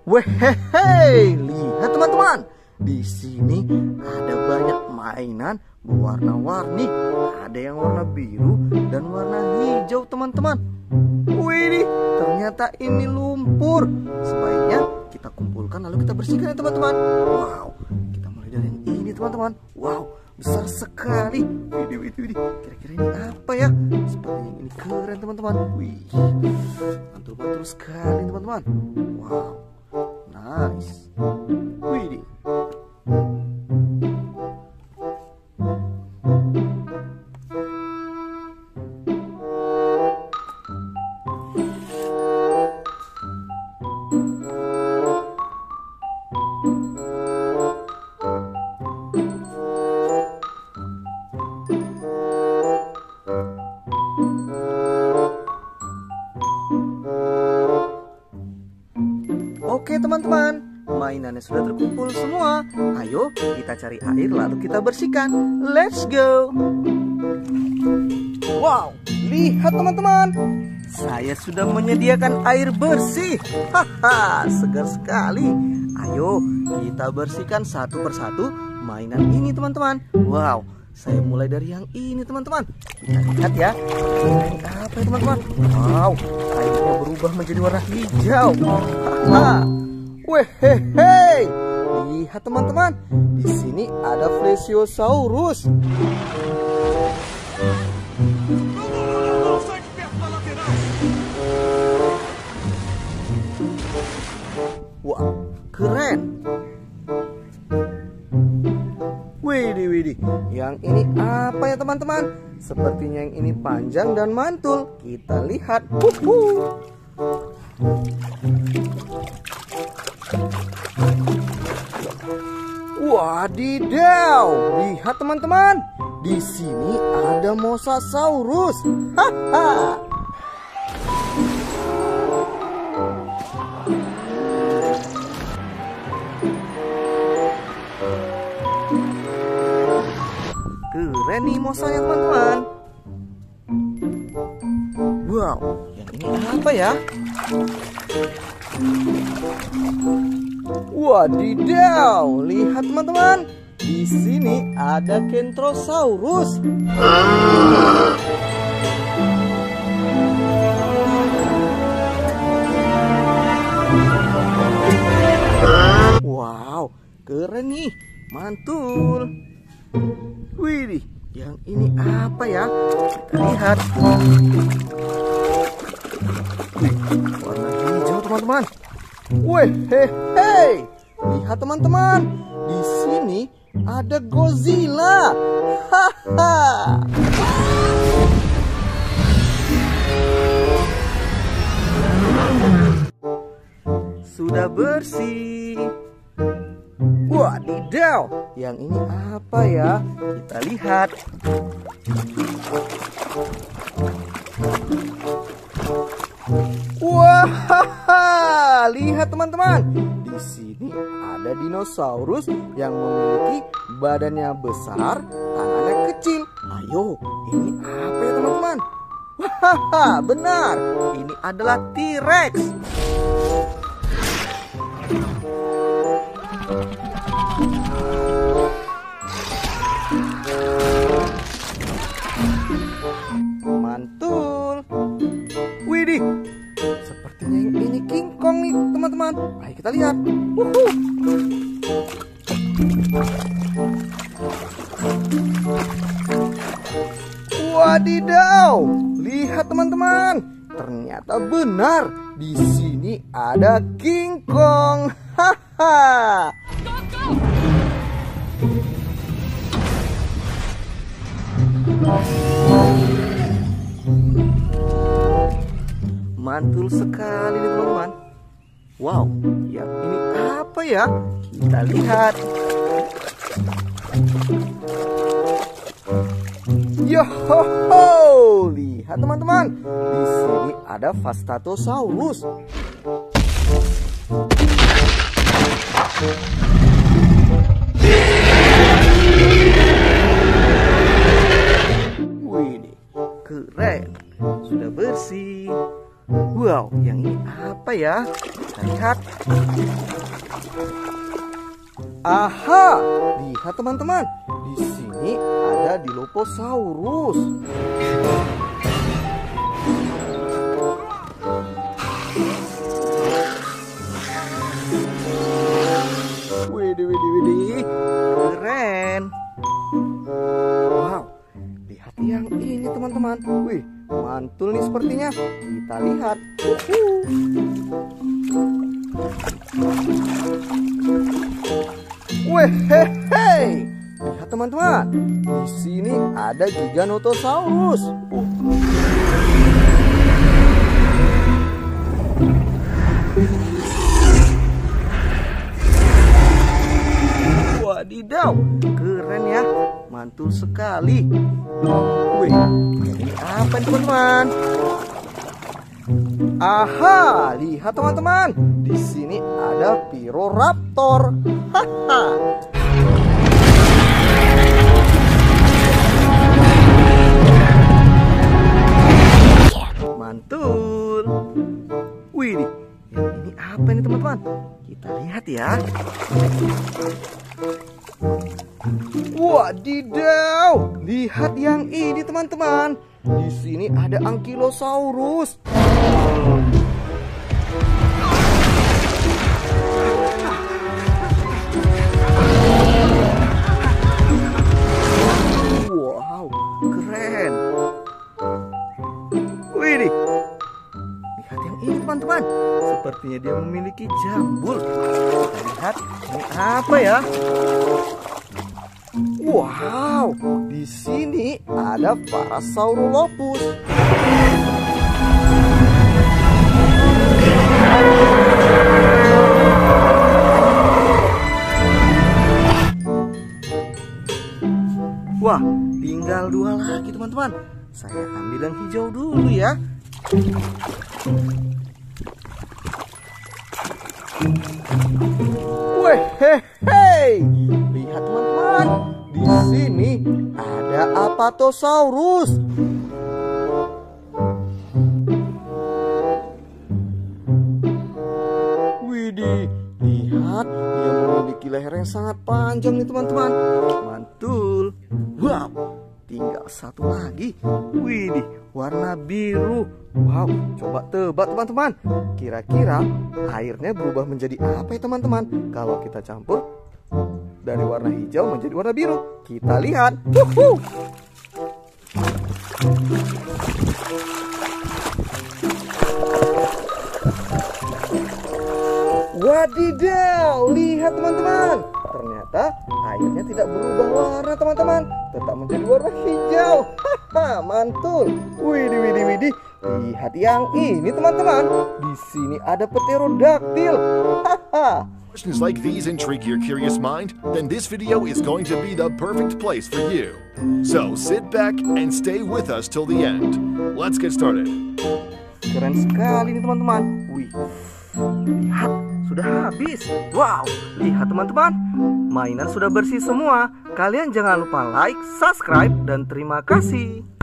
Wehehe, lihat teman-teman. Di sini ada banyak mainan berwarna-warni. Ada yang warna biru dan warna hijau, teman-teman. Wih, ternyata ini lumpur. Sebaiknya kita kumpulkan lalu kita bersihkan ya, teman-teman. Wow, kita mulai dari yang ini, teman-teman. Wow, besar sekali. Widih. Kira-kira ini apa ya? Sepertinya ini keren, teman-teman. Wih, mantul-mantul sekali, teman-teman. Wow, nice. Widih. Oke teman-teman, mainannya sudah terkumpul semua. Ayo kita cari air lalu kita bersihkan. Let's go. Wow, lihat teman-teman, saya sudah menyediakan air bersih. Haha, segar sekali. Ayo kita bersihkan satu persatu mainan ini, teman-teman. Wow, saya mulai dari yang ini, teman-teman. Kita lihat ya, ini apa ya, teman-teman? Wow, airnya berubah menjadi warna hijau. Haha. Wehehe, lihat teman-teman, di sini ada Plesiosaurus. Wah, keren. Widih. Yang ini apa ya, teman-teman? Sepertinya yang ini panjang dan mantul. Kita lihat. Wadidaw, lihat teman-teman, di sini ada Mosasaurus. Haha. Keren nih Mosanya, teman-teman. Wow, yang ini apa ya? Wadidaw, lihat teman-teman, di sini ada Kentrosaurus. Wow, keren nih, mantul. Widih, yang ini apa ya? Kita lihat. Warna hijau, teman-teman. Wehehe, lihat teman-teman, di sini ada Godzilla. Haha. Sudah bersih. Wadidaw, yang ini apa ya? Kita lihat. Wah, lihat teman-teman, di sini ada dinosaurus yang memiliki badannya besar, tangannya kecil. Ayo, ini apa ya teman-teman? Wah, benar, ini adalah T-Rex. Mantul. Widih, sepertinya yang ini King Kong nih teman-teman. Ayo kita lihat. Wadidaw, lihat teman-teman, ternyata benar, di sini ada King Kong. Haha. Mantul sekali nih teman-teman. Wow, yang ini apa ya? Kita lihat. Yohoho, lihat teman-teman, di sini ada Vastatosaurus. Wih, keren, sudah bersih. Wow, yang ini apa ya? Kita lihat. Aha, lihat teman-teman. Di sini ada Dilophosaurus. Widih, keren. Wow, lihat yang ini teman-teman. Wih, mantul nih sepertinya. Kita lihat. Wih, lihat teman-teman. Di sini ada Giganotosaurus. Wadidaw, keren ya, mantul sekali. Wih, ini apa nih teman-teman? Aha, lihat teman-teman, di sini ada Piroraptor. Haha. Mantul. Wih, yang ini apa nih teman-teman? Kita lihat ya. Wadidaw, lihat yang ini teman-teman. Di sini ada Ankylosaurus. Wow, keren. Wih, lihat yang ini teman-teman. Sepertinya dia memiliki jambul. Kita lihat ini apa ya? Wow, di sini ada Parasaurolophus. Wah, tinggal 2 lagi teman-teman. Saya ambil yang hijau dulu ya. Wih, lihat teman-teman. Di sini ada Apatosaurus. Widih, lihat dia memiliki leher yang sangat panjang nih teman-teman. Mantul. Wow, tinggal 1 lagi. Widih, warna biru. Wow, coba tebak teman-teman. Kira-kira airnya berubah menjadi apa ya teman-teman kalau kita campur dari warna hijau menjadi warna biru? Kita lihat. Wadidaw, lihat teman-teman. Ternyata airnya tidak berubah warna teman-teman, tetap menjadi warna hijau. Haha, mantul. Widih. Lihat yang ini teman-teman. Di sini ada Pterodactyl. Haha. Questions like these intrigue your curious mind? Then this video is going to be the perfect place for you. So sit back and stay with us till the end. Let's get started. Keren sekali nih teman-teman. Wih, lihat, sudah habis. Wow, lihat teman-teman, mainan sudah bersih semua. Kalian jangan lupa like, subscribe, dan terima kasih.